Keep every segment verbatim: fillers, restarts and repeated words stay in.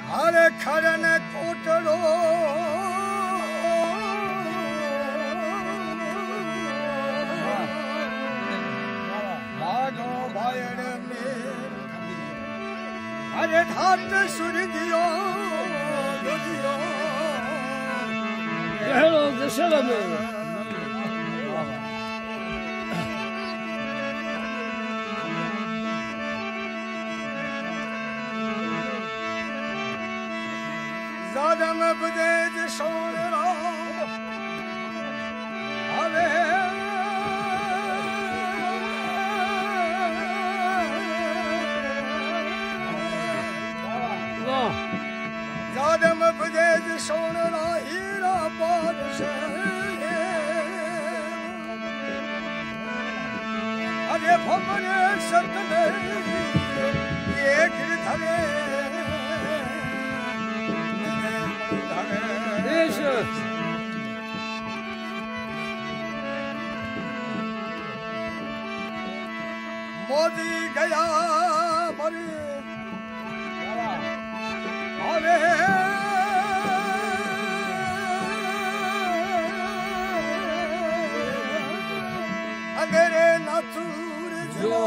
अरे खरन कोटड़ो भागो भायर में अरे घाट सुर दियो दियो हेलो दशहरा में ज़ादम बदे सोनरा अबे ज़ादम बदे सोनरा हीरा पार से अरे भमरे सतने ये गिरधरे मोदी गया मरे अरे अंधेरे नाचूर जो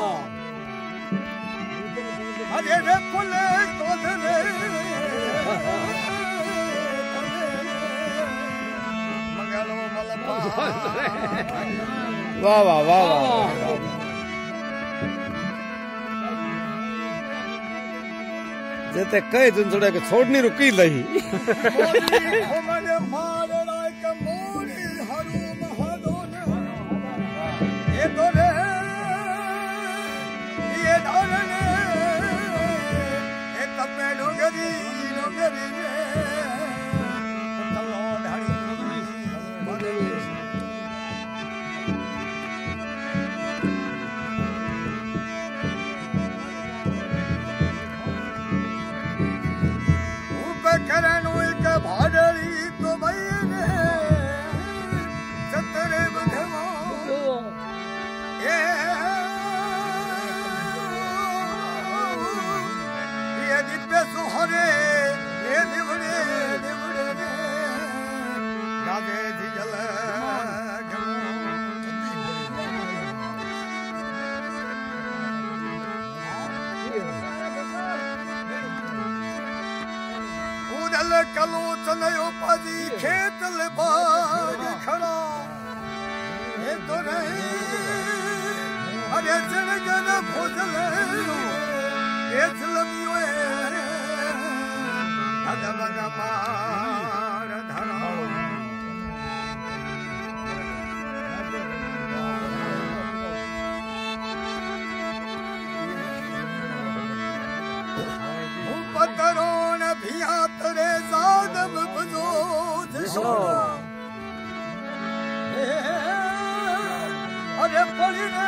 अरे वे पुले कोदले वाह वाह वाह वाह जते कई दिन जोड़े के छोड़नी रुकी लही ये तो रे ये धरने ये तपे डोगरी डोगरी रे तलो ढाड़ी करनु एक भाडली तो बयने सतरे बधवा ये ये दिव्य सुहरे ये दिवड़े दिवड़े रे गागे दिजल उदल कलो चनयो पाजी खेत ले बाग खड़ा ये तो नहीं अरे जनगन भोजल ये चलमियो अदबग मार धरा पतरों भिया तरे ज़ादम बजो दिशोरा अरे पड़ी ने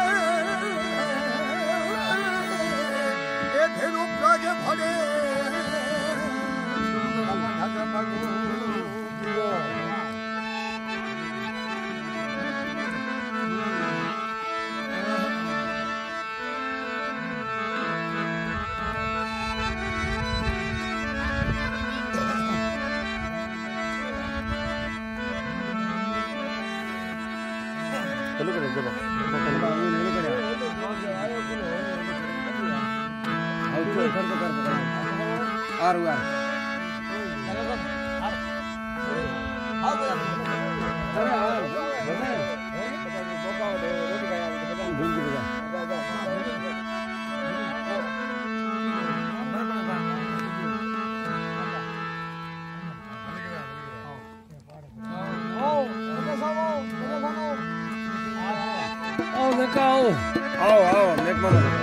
ये धेनु प्रागे भरे चलो करो जब आर आर आओ आओ आओ नेक मामा